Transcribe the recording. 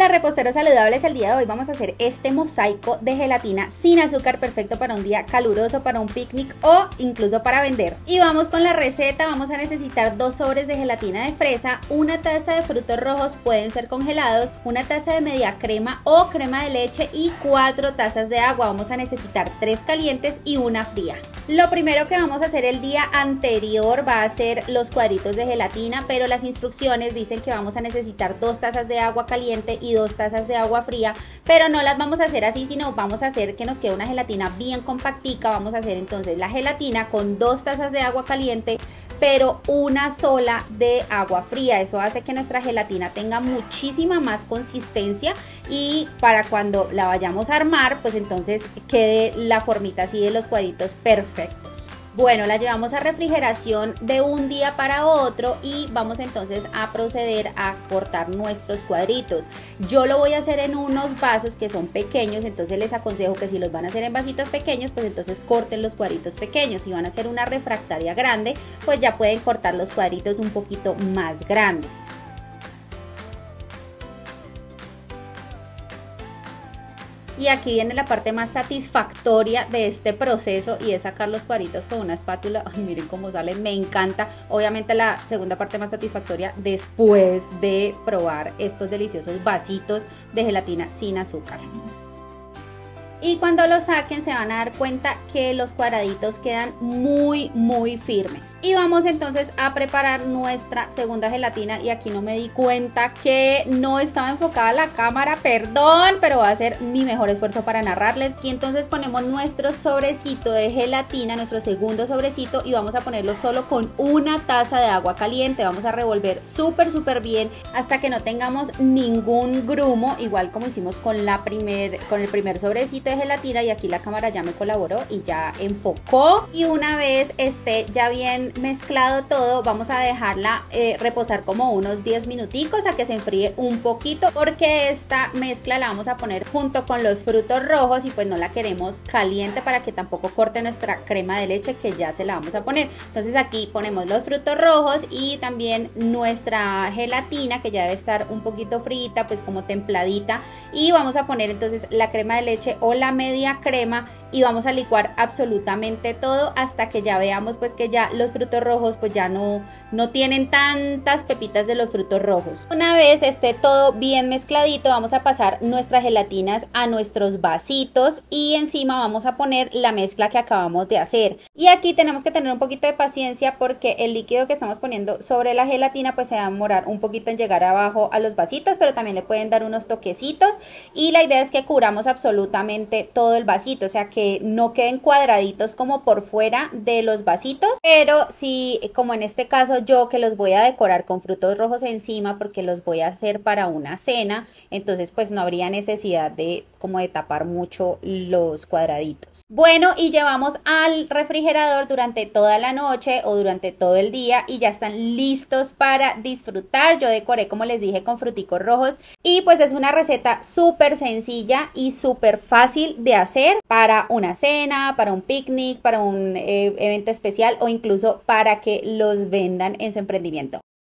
Hola reposteros saludables, el día de hoy vamos a hacer este mosaico de gelatina sin azúcar perfecto para un día caluroso, para un picnic o incluso para vender. Y vamos con la receta. Vamos a necesitar 2 sobres de gelatina de fresa, una taza de frutos rojos, pueden ser congelados, una taza de media crema o crema de leche y 4 tazas de agua. Vamos a necesitar 3 calientes y una fría. Lo primero que vamos a hacer el día anterior va a ser los cuadritos de gelatina, pero las instrucciones dicen que vamos a necesitar 2 tazas de agua caliente y 2 tazas de agua fría, pero no las vamos a hacer así, sino vamos a hacer que nos quede una gelatina bien compactica. Vamos a hacer entonces la gelatina con 2 tazas de agua caliente, pero una sola de agua fría. Eso hace que nuestra gelatina tenga muchísima más consistencia y para cuando la vayamos a armar, pues entonces quede la formita así de los cuadritos perfectos. Bueno, la llevamos a refrigeración de un día para otro y vamos entonces a proceder a cortar nuestros cuadritos. Yo lo voy a hacer en unos vasos que son pequeños, entonces les aconsejo que si los van a hacer en vasitos pequeños, pues entonces corten los cuadritos pequeños. Si van a hacer una refractaria grande, pues ya pueden cortar los cuadritos un poquito más grandes. Y aquí viene la parte más satisfactoria de este proceso y es sacar los cuadritos con una espátula. Ay, miren cómo salen, me encanta. Obviamente la segunda parte más satisfactoria después de probar estos deliciosos vasitos de gelatina sin azúcar. Y cuando lo saquen se van a dar cuenta que los cuadraditos quedan muy firmes. Y vamos entonces a preparar nuestra segunda gelatina. Y aquí no me di cuenta que no estaba enfocada la cámara, perdón, pero va a ser mi mejor esfuerzo para narrarles. Y entonces ponemos nuestro sobrecito de gelatina, nuestro segundo sobrecito, y vamos a ponerlo solo con una taza de agua caliente. Vamos a revolver súper bien hasta que no tengamos ningún grumo, igual como hicimos con el primer sobrecito de gelatina. Y aquí la cámara ya me colaboró y ya enfocó. Y una vez esté ya bien mezclado todo, vamos a dejarla reposar como unos 10 minuticos a que se enfríe un poquito, porque esta mezcla la vamos a poner junto con los frutos rojos y pues no la queremos caliente para que tampoco corte nuestra crema de leche, que ya se la vamos a poner. Entonces aquí ponemos los frutos rojos y también nuestra gelatina, que ya debe estar un poquito frita, pues como templadita, y vamos a poner entonces la crema de leche o la media crema y vamos a licuar absolutamente todo hasta que ya veamos pues que ya los frutos rojos pues ya no tienen tantas pepitas de los frutos rojos. Una vez esté todo bien mezcladito, vamos a pasar nuestras gelatinas a nuestros vasitos y encima vamos a poner la mezcla que acabamos de hacer. Y aquí tenemos que tener un poquito de paciencia porque el líquido que estamos poniendo sobre la gelatina pues se va a demorar un poquito en llegar abajo a los vasitos, pero también le pueden dar unos toquecitos y la idea es que cubramos absolutamente todo el vasito, o sea que no queden cuadraditos como por fuera de los vasitos, pero sí, como en este caso yo que los voy a decorar con frutos rojos encima porque los voy a hacer para una cena, entonces pues no habría necesidad de tapar mucho los cuadraditos. Bueno, y llevamos al refrigerador durante toda la noche o durante todo el día y ya están listos para disfrutar. Yo decoré, como les dije, con fruticos rojos y pues es una receta súper sencilla y súper fácil de hacer para una cena, para un picnic, para un evento especial o incluso para que los vendan en su emprendimiento.